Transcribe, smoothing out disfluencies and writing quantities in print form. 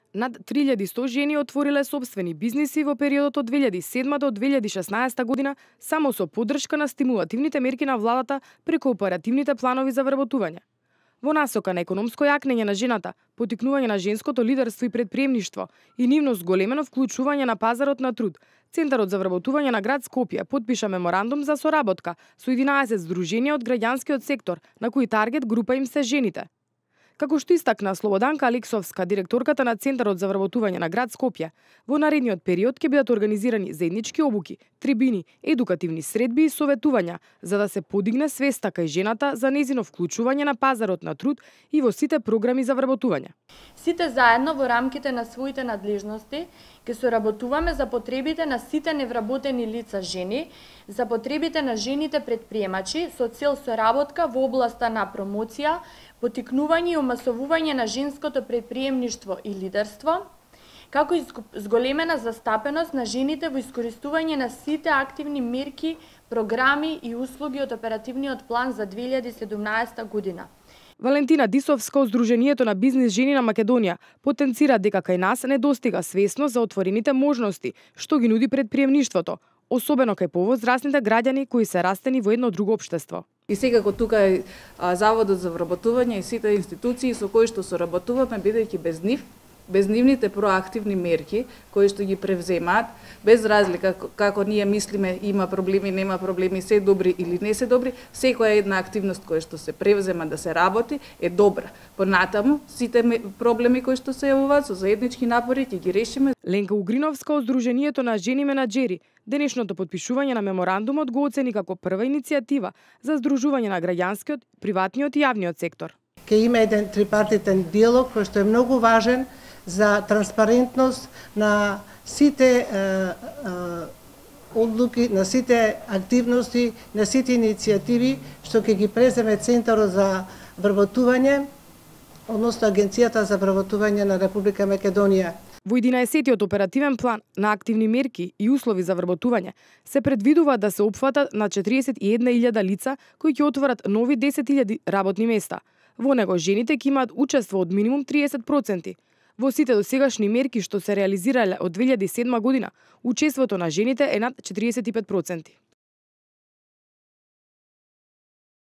Над 3100 жени отвориле сопствени бизниси во периодот од 2007 до 2016 година само со поддршка на стимулативните мерки на владата преку оперативните планови за вработување. Во насока на економско јакнење на жената, потикнување на женското лидерство и предприемништво и нивно зголемено вклучување на пазарот на труд, Центарот за вработување на град Скопје потпиша меморандум за соработка со 11 здруженија од граѓанскиот сектор, на кои таргет група им се жените. Како што истакна Слободанка Алексовска, директорката на Центарот за вработување на град Скопје, во наредниот период ќе бидат организирани заеднички обуки, трибини, едукативни средби и советувања за да се подигне свеста кај жената за нејзино вклучување на пазарот на труд и во сите програми за вработување. Сите заедно во рамките на своите надлежности ќе соработуваме за потребите на сите невработени лица жени, за потребите на жените предприемачи со цел соработка во областа на промоција, потикнување и омасовување на женското предприемништво и лидерство, како и зголемена застапеност на жените во искористување на сите активни мерки, програми и услуги од оперативниот план за 2017 година. Валентина Дисовска од Сдруженијето на бизнис жени на Македонија потенцира дека кај нас недостига свесност за отворените можности што ги нуди предприемништвото, особено кај повозрасните граѓани кои се растени во едно друго општество. И секако тука е Заводот за вработување и сите институции со кои што соработуваме, бидејќи без нивните проактивни мерки кои што ги превземаат, без разлика како ние мислиме има проблеми, нема проблеми, се добри или не се добри, секоја една активност која што се превзема да се работи е добра. Понатаму сите проблеми кои што се јавуваат со заеднички напори ќе ги решиме. Ленка Угриновска од Сдруженијето на жени менаџери денешното потпишување на меморандумот го оцени како прва иницијатива за здружување на граѓанскиот, приватниот и јавниот сектор. Ке има еден трипартитен диалог кој што е многу важен за транспарентност на сите одлуки, на сите активности, на сите иницијативи што ќе ги преземе Центарот за вработување, односно Агенцијата за вработување на Република Македонија. Во 11-тиот оперативен план на активни мерки и услови за вработување се предвидува да се опфатат на 41.000 лица кои ќе отворат нови 10.000 работни места. Во него жените ќе имаат учество од минимум 30%. Во сите досегашни мерки што се реализирале од 2007 година, учеството на жените е над 45%.